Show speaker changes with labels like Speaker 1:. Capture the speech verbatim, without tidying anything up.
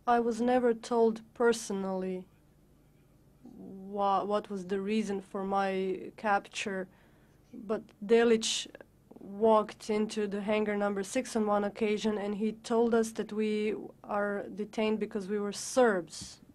Speaker 1: I was never told personally wha what was the reason for my capture, but Delić walked into the hangar number six on one occasion and he told us that we are detained because we were Serbs.